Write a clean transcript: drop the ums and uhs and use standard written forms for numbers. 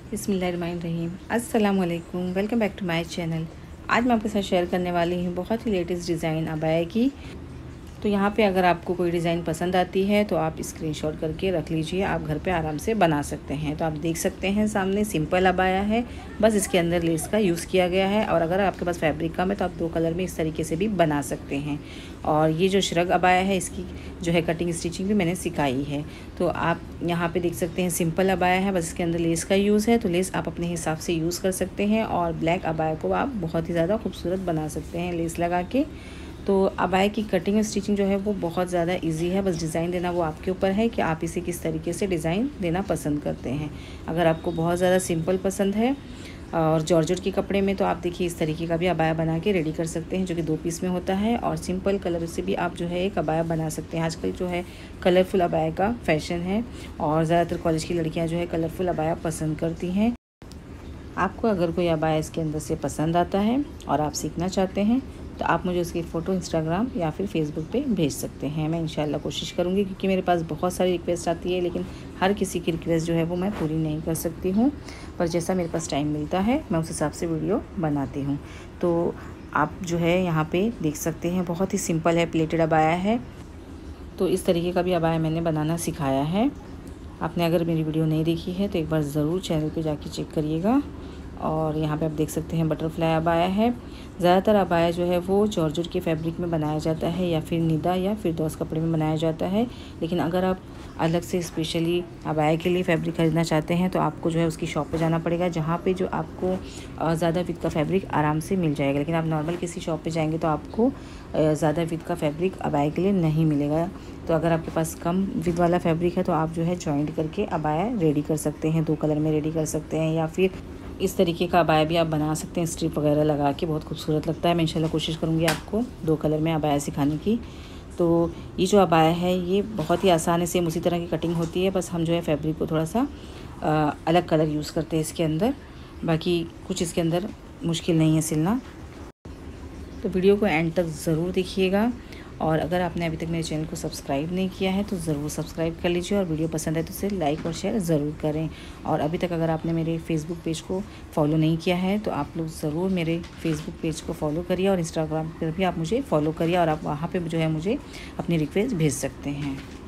बिस्मिल्लाहिर्रहमानिर्रहीम। अस्सलाम वालेकुम, welcome back to my channel. आज मैं आपके साथ शेयर करने वाली हूँ बहुत ही लेटेस्ट डिज़ाइन अबाया की। तो यहाँ पे अगर आपको कोई डिज़ाइन पसंद आती है तो आप स्क्रीनशॉट करके रख लीजिए, आप घर पे आराम से बना सकते हैं। तो आप देख सकते हैं सामने सिंपल अबाया है, बस इसके अंदर लेस का यूज़ किया गया है। और अगर आपके पास फैब्रिक कम है तो आप 2 कलर में इस तरीके से भी बना सकते हैं। और ये जो श्रग अबाया है इसकी जो है कटिंग स्टिचिंग भी मैंने सिखाई है। तो आप यहाँ पे देख सकते हैं सिंपल अबाया है, बस इसके अंदर लेस का यूज़ है। तो लेस आप अपने हिसाब से यूज़ कर सकते हैं और ब्लैक अबाया को आप बहुत ही ज़्यादा खूबसूरत बना सकते हैं लेस लगा के। तो अबाया की कटिंग और स्टिचिंग जो है वो बहुत ज़्यादा इजी है, बस डिज़ाइन देना वो आपके ऊपर है कि आप इसे किस तरीके से डिज़ाइन देना पसंद करते हैं। अगर आपको बहुत ज़्यादा सिंपल पसंद है और जॉर्जेट के कपड़े में तो आप देखिए इस तरीके का भी अबाया बना के रेडी कर सकते हैं, जो कि 2 पीस में होता है। और सिंपल कलर से भी आप जो है एक अबाया बना सकते हैं। आजकल जो है कलरफुल अबाया का फैशन है और ज़्यादातर कॉलेज की लड़कियाँ जो है कलरफुल अबाया पसंद करती हैं। आपको अगर कोई अबाया इसके अंदर से पसंद आता है और आप सीखना चाहते हैं तो आप मुझे उसकी फ़ोटो इंस्टाग्राम या फिर फेसबुक पे भेज सकते हैं। मैं इंशाल्लाह कोशिश करूँगी, क्योंकि मेरे पास बहुत सारी रिक्वेस्ट आती है, लेकिन हर किसी की रिक्वेस्ट जो है वो मैं पूरी नहीं कर सकती हूँ। पर जैसा मेरे पास टाइम मिलता है मैं उस हिसाब से वीडियो बनाती हूँ। तो आप जो है यहाँ पर देख सकते हैं बहुत ही सिंपल है, प्लेटेड अबाया है। तो इस तरीके का भी अबाया मैंने बनाना सिखाया है। आपने अगर मेरी वीडियो नहीं देखी है तो एक बार ज़रूर चैनल पे जाके चेक करिएगा। और यहाँ पे आप देख सकते हैं बटरफ्लाई अबाया है। ज़्यादातर अबाया जो है वो जॉर्जेट के फैब्रिक में बनाया जाता है या फिर निदा या फिर दोस्त कपड़े में बनाया जाता है। लेकिन अगर आप अलग से स्पेशली अबाया के लिए फैब्रिक ख़रीदना चाहते हैं तो आपको जो है उसकी शॉप पे जाना पड़ेगा, जहाँ पे जो आपको ज़्यादा विथ का फैब्रिक आराम से मिल जाएगा। लेकिन आप नॉर्मल किसी शॉप पे जाएंगे तो आपको ज़्यादा विथ का फैब्रिक अबाया के लिए नहीं मिलेगा। तो अगर आपके पास कम विथ वाला फैब्रिक है तो आप जो है जॉइंट करके अबाया रेडी कर सकते हैं, 2 कलर में रेडी कर सकते हैं। या फिर इस तरीके का अबाया भी आप बना सकते हैं, स्ट्रिप वगैरह लगा के, बहुत खूबसूरत लगता है। मैं इंशाल्लाह कोशिश करूँगी आपको 2 कलर में अबाया सिखाने की। तो ये जो अबाया है ये बहुत ही आसान है, सेम उसी तरह की कटिंग होती है, बस हम जो है फैब्रिक को थोड़ा सा अलग कलर यूज़ करते हैं इसके अंदर। बाकी कुछ इसके अंदर मुश्किल नहीं है सिलना। तो वीडियो को एंड तक ज़रूर देखिएगा। और अगर आपने अभी तक मेरे चैनल को सब्सक्राइब नहीं किया है तो ज़रूर सब्सक्राइब कर लीजिए, और वीडियो पसंद है तो उसे लाइक और शेयर ज़रूर करें। और अभी तक अगर आपने मेरे फेसबुक पेज को फॉलो नहीं किया है तो आप लोग ज़रूर मेरे फेसबुक पेज को फॉलो करिए, और इंस्टाग्राम पर भी आप मुझे फॉलो करिए, और आप वहाँ पर जो है मुझे अपनी रिक्वेस्ट भेज सकते हैं।